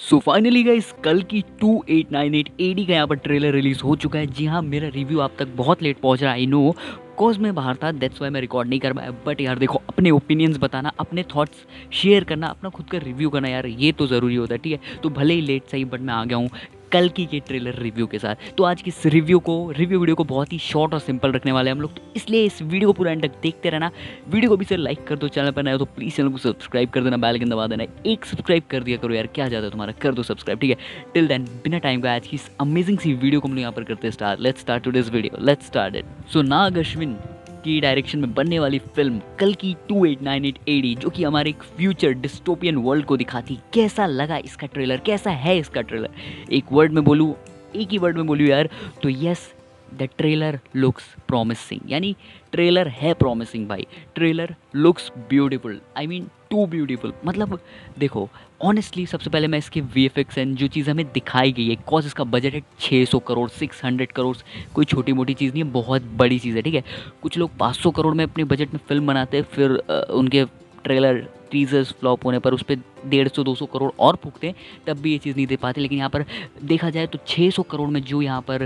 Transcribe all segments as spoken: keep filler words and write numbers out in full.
So finally guys कल की two eight nine eight AD का यहाँ पर ट्रेलर रिलीज हो चुका है। जी हाँ, मेरा रिव्यू आप तक बहुत लेट पहुँच रहा है, आई नो, बिकॉज मैं बाहर था, दैट्स वाई मैं रिकॉर्ड नहीं कर पाया। बट यार देखो, अपने ओपिनियंस बताना, अपने थॉट्स शेयर करना, अपना खुद का रिव्यू करना यार, ये तो ज़रूरी होता है। ठीक है, तो भले ही लेट सही, बट मैं आ गया हूँ कल की के ट्रेलर रिव्यू के साथ। तो आज की इस रिव्यू को रिव्यू वीडियो को बहुत ही शॉर्ट और सिंपल रखने वाले हैं हम लोग, तो इसलिए इस वीडियो को पूरा एंड तक देखते रहना। वीडियो को भी से लाइक कर दो, चैनल पर नए हो तो प्लीज़ चैनल को सब्सक्राइब कर देना, बेल आइकन दबा देना। एक सब्सक्राइब कर दिया करो यार, क्या जाता है तुम्हारा, कर दो सब्सक्राइब। ठीक है, टिल देन बिना टाइम का आज की इस अमेजिंग सी वीडियो को हम लोग यहाँ पर करते हैं start. Let's start to this video, let's start it. So Nag Ashwin की डायरेक्शन में बनने वाली फिल्म कल की two eight nine eight AD, जो कि हमारे एक फ्यूचर डिस्टोपियन वर्ल्ड को दिखाती, कैसा लगा इसका ट्रेलर, कैसा है इसका ट्रेलर? एक वर्ड में बोलूँ, एक ही वर्ड में बोलूँ यार, तो yes, the trailer looks promising. यानी ट्रेलर है प्रॉमिसिंग भाई, trailer looks beautiful, I mean too beautiful. मतलब देखो, ऑनेस्टली सबसे पहले मैं इसके वी एफ एक्स एंड जो चीज़ हमें दिखाई गई है, कॉज इसका बजट है छः सौ करोड़, सिक्स हंड्रेड करोड़, कोई छोटी मोटी चीज़ नहीं है, बहुत बड़ी चीज़ है। ठीक है, कुछ लोग पाँच सौ करोड़ में अपने बजट में फिल्म बनाते हैं, फिर आ, उनके ट्रेलर टीजर्स फ्लॉप होने पर उस पर डेढ़ सौ दो सौ करोड़ और फूकते हैं, तब भी ये चीज़ नहीं दे पाते। लेकिन यहाँ पर देखा जाए तो छः सौ करोड़ में जो यहाँ पर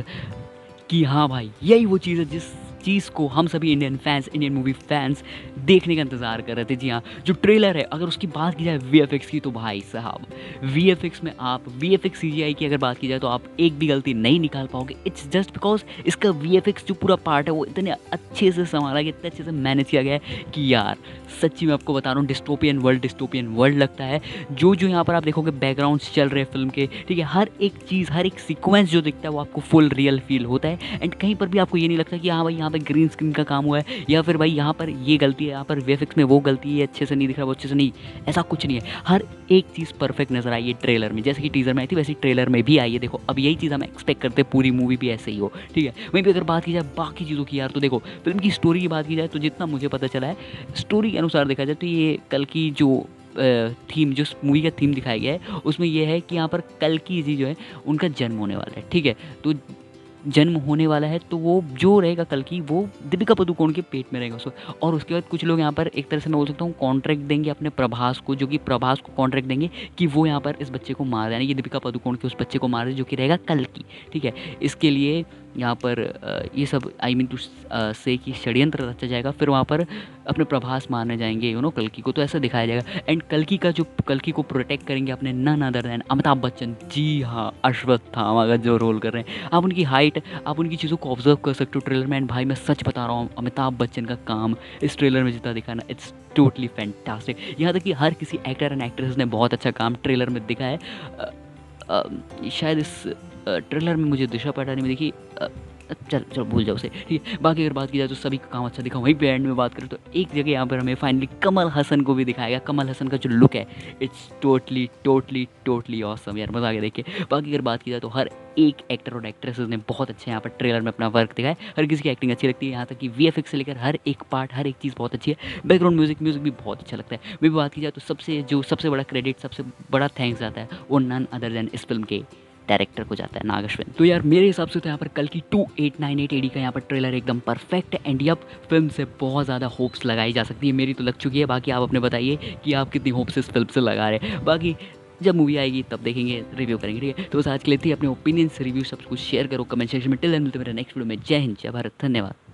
कि हाँ भाई, यही वो चीज़ है जिस चीज़ को हम सभी Indian fans, Indian movie fans देखने का इंतज़ार कर रहे थे। जी हाँ, जो ट्रेलर है, अगर उसकी बात की जाए वी एफ एक्स की, तो भाई साहब वी एफ एक्स में आप V F X C G I की अगर बात की जाए तो आप एक भी गलती नहीं निकाल पाओगे। इट्स जस्ट बिकॉज इसका वी एफ एक्स जो पूरा पार्ट है वो इतने अच्छे से संभाला गया, इतने अच्छे से मैनेज किया गया है कि यार सच्ची में आपको बता रहा हूँ, डिस्टोपियन वर्ल्ड डिस्टोपियन वर्ल्ड लगता है। जो जो यहाँ पर आप देखोगे बैकग्राउंड्स चल रहे हैं फिल्म के, ठीक है, हर एक चीज़, हर एक सीक्वेंस जो दिखता है वो आपको फुल रियल फील होता है। एंड कहीं पर भी आपको ये नहीं लगता कि हाँ भाई यहाँ पर ग्रीन स्क्रीन का काम हुआ है, या फिर भाई यहाँ पर ये गलती है, यहाँ पर वी एफ एक्स में वो गलती है, अच्छे से नहीं दिख रहा, वो अच्छे से नहीं, ऐसा कुछ नहीं है। हर एक चीज़ परफेक्ट नजर आई है ट्रेलर में, जैसे कि टीजर में आई थी वैसे ट्रेलर में भी आई है। देखो, अब यही चीज़ हम एक्सपेक्ट करते हैं पूरी मूवी भी ऐसे ही हो। ठीक है, वहीं पर अगर बात की जाए बाकी चीज़ों की यार, तो देखो फिल्म की स्टोरी की बात की जाए तो जितना मुझे पता चला है, स्टोरी के अनुसार देखा जाए तो ये कल की जो थीम, जो मूवी का थीम दिखाया गया है, उसमें यह है कि यहाँ पर कल्कि जी जो है उनका जन्म होने वाला है। ठीक है, तो जन्म होने वाला है तो वो जो रहेगा कल्कि, वो दीपिका पादुकोण के पेट में रहेगा उसको। और उसके बाद कुछ लोग यहाँ पर एक तरह से मैं बोल सकता हूँ कॉन्ट्रैक्ट देंगे अपने प्रभास को, जो कि प्रभास को कॉन्ट्रैक्ट देंगे कि वो यहाँ पर इस बच्चे को मार, यानी कि दीपिका पादुकोण के उस बच्चे को मार दे, जो कि रहेगा कल्कि। ठीक है, इसके लिए यहाँ पर ये सब आई मीन टू से कि षड्यंत्र रचा जाएगा, फिर वहाँ पर अपने प्रभास मारने जाएंगे यू नो कल्कि को, तो ऐसा दिखाया जाएगा। एंड कल्कि का जो कल्कि को प्रोटेक्ट करेंगे अपने none other than Amitabh Bachchan. जी हाँ, अश्वत्थामा का जो रोल कर रहे हैं, आप उनकी हाइट, आप उनकी चीज़ों को ऑब्जर्व कर सकते हो ट्रेलर में। एंड भाई मैं सच बता रहा हूँ, अमिताभ बच्चन का काम इस ट्रेलर में जितना दिखा ना, इट्स टोटली फैंटास्टिक। यहाँ तक कि हर किसी एक्टर एंड एक्ट्रेस ने बहुत अच्छा काम ट्रेलर में दिखा है। अ, अ, शायद इस ट्रेलर में मुझे दिशा पटानी में देखी, चल चल भूल जाओ उसे। ठीक है, बाकी अगर बात की जाए तो सभी का काम अच्छा दिखा। वहीं पे एंड में बात करें तो एक जगह यहाँ पर हमें फाइनली कमल हसन को भी दिखाया गया। कमल हसन का जो लुक है, it's totally totally totally awesome यार, मज़ा आ गया देख के। बाकी अगर बात की जाए तो हर एक एक्टर और एक्ट्रेसेस ने बहुत अच्छे यहाँ पर ट्रेलर में अपना वर्क दिखाया है। हर किसी की एक्टिंग अच्छी लगती है, यहाँ तक कि वी एफ एक्स से लेकर हर एक पार्ट, हर एक चीज़ बहुत अच्छी है। बैकग्राउंड म्यूजिक म्यूजिक भी बहुत अच्छा लगता है। मैं भी बात की जाए तो सबसे जो सबसे बड़ा क्रेडिट, सबसे बड़ा थैंक्स आता है वो नन अदर देन इस फिल्म के डायरेक्टर को जाता है, नाग अश्विन। तो यार मेरे हिसाब से तो यहाँ पर कल की two eight nine eight AD का यहाँ पर ट्रेलर एकदम परफेक्ट है। एंड यप, फिल्म से बहुत ज़्यादा होप्स लगाई जा सकती है, मेरी तो लग चुकी है। बाकी आप अपने बताइए कि आप कितनी होप्स इस फिल्म से लगा रहे हैं। बाकी जब मूवी आएगी तब देखेंगे, रिव्यू करेंगे। ठीक है, तो बस आज के लिए थी, अपने ओपिनियंस रिव्यू सब कुछ शेयर करो कमेंट सेक्शन में। टिल देन मिलते हैं मेरे नेक्स्ट वीडियो में। जय हिंद, जय भारत, धन्यवाद।